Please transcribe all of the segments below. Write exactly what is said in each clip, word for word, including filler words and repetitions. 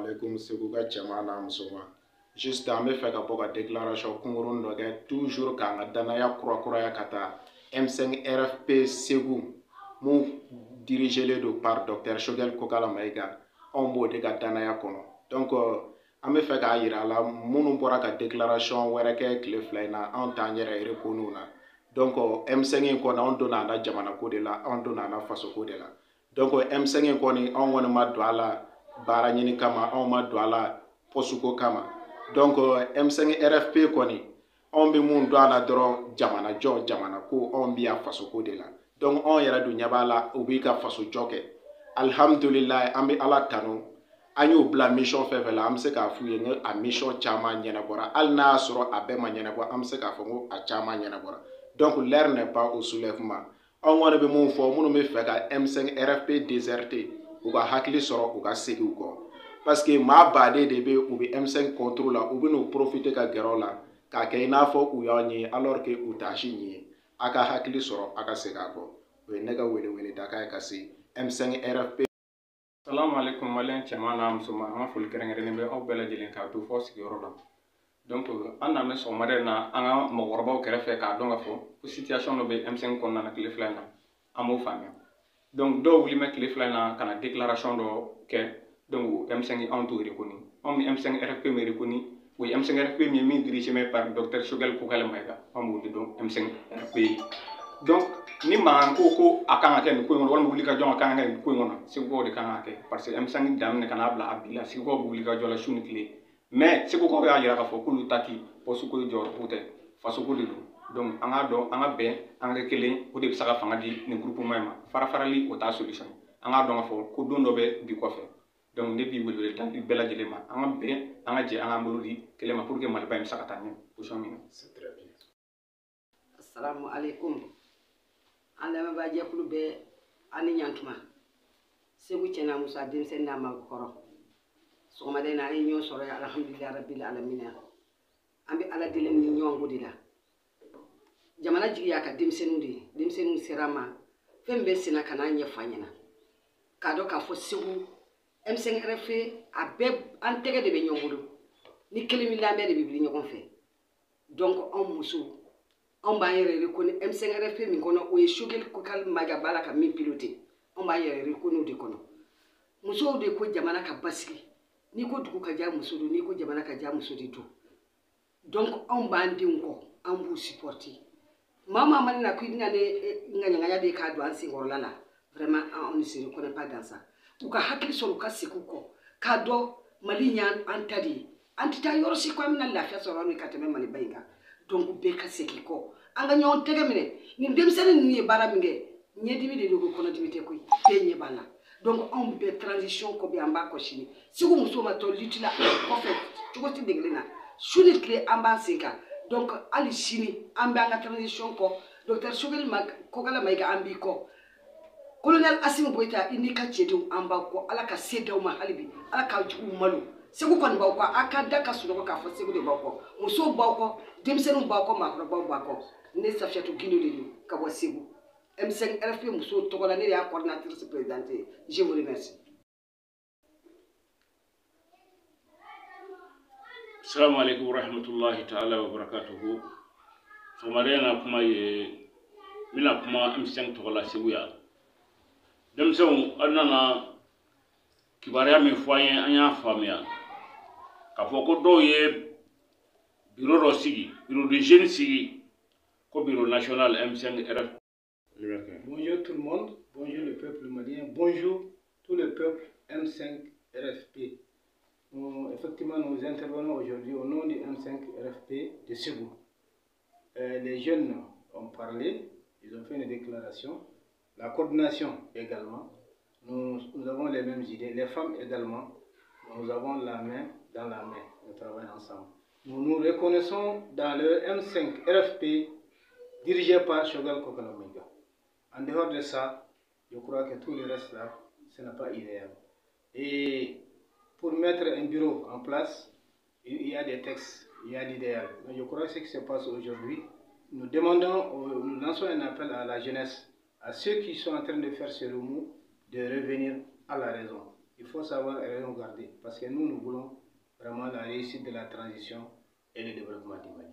alaikum Segu ka jama n'a muso ma. Juste an bɛ fɛ ka bɔ ka déclaration kunkurun dɔ kɛ toujours k'an ka danaya kurakuraya ka taa M cinq R F P Segu mun dirigé don par docteur Choguel Kokala Maïga anw b'o de ka danaya kɔnɔ. Donc an bɛ fɛ k'a yira a la minnu bɔra ka déclaration wɛrɛ kɛ tile fila in na anw t'an yɛrɛ reconnu na. Donc M cinq in kɔni anw donna an na jamana ko de la anw donna an na faso ko de la. Donc M cinq in kɔni anw kɔni ma don a la baara ɲini kama anw ma don a la poste ko kama. Donc M cinq R F P kɔni anw bɛ mun don a la dɔrɔn jamana jɔ jamana ko anw bɛ yan faso ko de la. Donc anw yɛrɛ dun ɲɛ b'a la u b'i ka faso jɔ kɛ. Alhamdulilayi an bɛ ala tanu an y'o bila mission fɛn fɛn la an bɛ se k'a f'u ye n a mission caman ɲɛnabɔra hali n'a y'a sɔrɔ a bɛɛ ma ɲɛnabɔ an bɛ se k'a fɔ ko a caman ɲɛnabɔra. Donc l'heure n'est pas au soulèvement. Anw kɔni bɛ mun fɔ minnu bɛ fɛ ka M cinq R F P déserter u ka hakili sɔrɔ u ka segin u kɔ. Parce que maa baden de bɛ u bɛ M cinq contre la u bɛ n'u profiter ka gɛrɛ u la k'a kɛ i n'a fɔ u y'aw ɲɛ alors que u t'a si ɲɛ. A ka hakili sɔrɔ a ka segin a kɔ. O ye ne ka wele wele dakan ye ka se M cinq R F P. Salamu alaikum malien cɛman n'a musoman an ka foli kɛrɛnkɛrɛnnen bɛ aw bɛɛ lajɛlen k'a to fɔ sigiyɔrɔ la. Donc an nana sɔgɔmada in na an ka mɔgɔkɔrɔbaw kɛrɛfɛ k'a dɔn k'a fɔ ko situation dɔ bɛ M cinq kɔnɔna na tile fila in na an b'o faamuya. Donc dɔw wuli mɛ tile fila in na ka na déclaration dɔ kɛ donc M cinq anw t'o reconnu anw bɛ M cinq R F P min reconnu o ye M cinq R F P min ye min dirigé par docteur Choguel Kokala Maïga anw b'o de dɔn M cinq R F P ye. Donc ni mankan ko ko a kan ka kɛ nin ko in kɔnɔ walima wulikajɔ a kan ka kɛ nin ko in kɔnɔ Segukaw de kan ka kɛ parce que M cinq daminɛ ka n'a bila a bi la Segukaw bɛ wulikajɔ la su ni tile mais Segukaw y'a jira k'a fɔ k'olu ta ti poste ko jɔyɔrɔ ko tɛ faso ko de don. Donc an k'a dɔn an ka bɛn an ka kɛ kelen o de bɛ se ka fanga di nin groupement in ma fara farali o t'a solution an k'a dɔn k'a fɔ ko don dɔ bɛ bi kɔfɛ. Donc ne b'i wele da bɛɛ lajɛlen ma an ka bɛn an ka jɛ an k'an bolo di kelen ma pour que Maliba in bɛ se ka taa ɲɛ position min na. C'est très bien. Assalamu alaikum. An lamɛnbaajɛkulu bɛɛ a ni ɲantuma Segu cɛna muso a denmisɛnnin n'a mabɔkɔrɔ sɔgɔmada in na an ye ɲɔgɔn sɔrɔ yan alhamdulilayi rabbil alamina an bɛ ala deli ni ɲɔgɔn ko de la jamana jigi y'a ka denmisɛnninw de ye denmisɛnninw sera an ma fɛn bɛɛ senna ka n'a ɲɛfɔ an ɲɛna k'a dɔn k'a fɔ Segu M cinq R F P a bɛɛ an tɛgɛ de bɛ ɲɔgɔn bolo ni kelen min an bɛɛ de bɛ wuli ɲɔgɔn fɛ donc anw musow anw b'an yɛrɛ reconnu M cinq R F P min kɔnɔ o ye Choguel Kokala Maïga b'a la ka min piloté anw b'an yɛrɛ reconnu o de kɔnɔ musow de ko jamana ka basigi n'i ko dugu ka diya muso don n'i ko jamana ka diya muso de don donc anw b'an denw kɔ an b'u supporter maa maa ma ne na ko i bɛna ne ŋaɲaŋaɲa de k'a don an senkɔrɔla la vraiment on ne se reconnaît pas dans ça u ka hakili sɔrɔ u ka segin u kɔ k'a dɔn Mali ɲɛ an ta de ye an tɛ taa yɔrɔ si ko an bɛna lafiya sɔrɔ an ka tɛmɛ Maliba in kan donc bɛɛ ka segin kɔ an ka ɲɔgɔn tɛgɛ minɛ ni denmisɛnnin ninnu ye baara min kɛ ɲɛdimi de don kɔnɔdimi tɛ koyi bɛɛ ɲɛ b'a la donc anw bɛɛ transition kɔ bɛ an b'a kɔsini Segu musow ma tɔ lutte la kɔfɛ cogo tɛ degelen na su ni tile an b'an sen kan donc hali sini an bɛ an ka transition kɔ docteur Choguel Kokala Maïga an b'i kɔ colonel Assimi Goïta i n'i ka cɛdenw an b'aw kɔ ala ka se d'aw ma hali bi ala ka jugu malo Segu kɔni b'aw kɔ a ka da ka sunɔgɔ k'a fɔ Segu de b'aw kɔ musow b'aw kɔ denmisɛnninw b'aw kɔ maakɔrɔbaw b'aw kɔ ne Safiyatu Gindo de don ka bɔ Segu M cinq R F P musow tɔgɔ la ne de y'a coordinatrice présidente ye je vous remercie. Assalamu alaikum wa rahmatullahi ta'ala wa barakatuhu. Sɔgɔmada na kuma ye n bɛna kuma M cinq tɔgɔ la Segu yan denmisɛnw aw nana kibaruya min fɔ an ye an y'a faamuya k'a fɔ ko dɔw ye bureau dɔ sigi bureau de jeunes sigi ko bureau national M cinq R F P. Bonjour tout le monde, bonjour le peuple malien, bonjour tout le peuple M cinq R F P. Nous, effectivement, nous intervenons aujourd'hui au nom du M cinq R F P de Segu. Euh, les jeunes ont parlé, ils ont fait une déclaration. La coordination également, nous, nous avons les mêmes idées. Les femmes également, nous avons la main dans la main. Nous travaillons ensemble. Nous nous reconnaissons dans le M cinq R F P dirigé par Choguel Kokala Maïga. En dehors de ça, je crois que tout le reste là, ce n'est pas idéal. Et pour mettre un bureau en place, il y a des textes, il y a l'idéal. Mais je crois que ce qui se passe aujourd'hui, nous demandons, nous lançons un appel à la jeunesse, à ceux qui sont en train de faire ce remous, de revenir à la raison. il faut savoir raison garder. Parce que nous, nous voulons vraiment la réussite de la transition et le développement du Mali.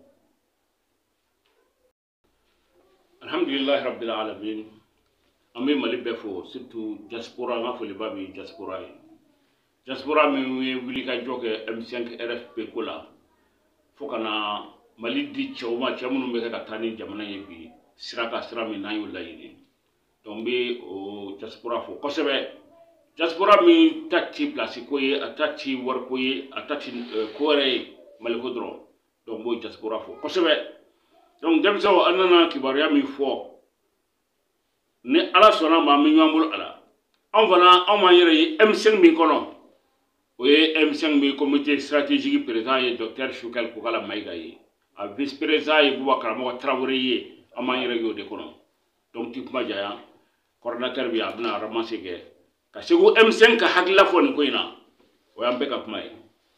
Alhamdulillah Rabbil Alamin. Ami Mali befo, surtout diaspora, ma foli babi diaspora. Diaspora mi wuli ka joke M cinq R F P kola. Fokana Mali di chawma chamunu be ka tani jamana yebi. Siraka sira mi nayu layini. Tombe o diaspora fo kosebe. Diaspora mi tati place koye, atati war koye, atati kore Mali kodro. Donc bo diaspora fo kosebe. Donc demso anana kibaria mi fo. Ni ala sona ma mi nyamul ala. On fana on ma yere M cinq mi kono. Oui, M cinq mi comité stratégique président et docteur Choukal Koukala Maïga yi. A vice président et Boubacar Mo Traoré yi on ma yere yo de kono. Donc tu kuma jaya coordinateur bi abna ramasser ke. Ka segu M cinq ka hakla fo ni ko ina. O yambe ka kuma yi.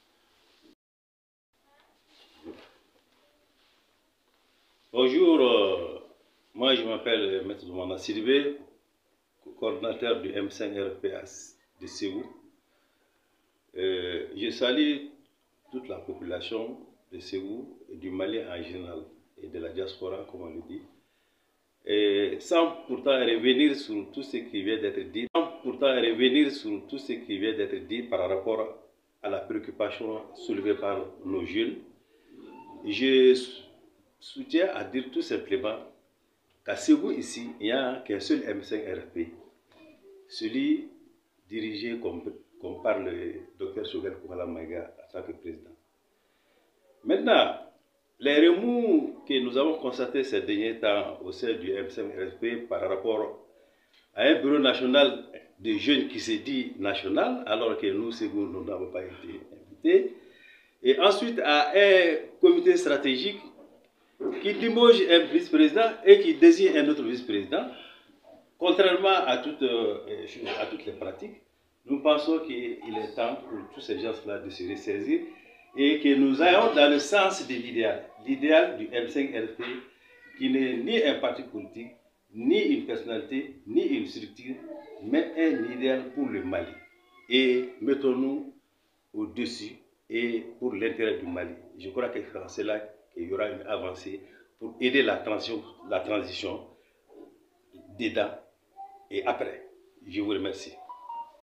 Bonjour, euh, moi je m'appelle Maître Doumana Sidibé, coordinateur du M cinq R F P de Ségou. Euh, je salue toute la population de Ségou et du Mali en général et de la diaspora, comme on le dit. Et sans pourtant revenir sur tout ce qui vient d'être dit, sans pourtant revenir sur tout ce qui vient d'être dit par rapport à la préoccupation soulevée par nos jeunes, je soutiens à dire tout simplement qu'à Ségou ici, il n'y a qu'un seul M cinq R F P, celui dirigé comme, comme par le docteur Choukal Koukala Maïga en tant que président. Maintenant, les remous que nous avons constatés ces derniers temps au sein du M cinq R F P par rapport à un bureau national de jeunes qui se dit national, alors que nous, Ségou, nous n'avons pas été invités, et ensuite à un comité stratégique qui limoge un vice-président et qui désigne un autre vice-président, contrairement à toutes, euh, à toutes les pratiques, nous pensons qu'il est temps pour tous ces gens-là de se ressaisir et que nous ayons dans le sens de l'idéal, l'idéal du M cinq R F P, qui n'est ni un parti politique, ni une personnalité, ni une structure, mais un idéal pour le Mali. Et mettons-nous au-dessus et pour l'intérêt du Mali. Je crois que c'est là qu'il y aura une avancée pour aider la transition, la transition dedans et après. Je vous remercie.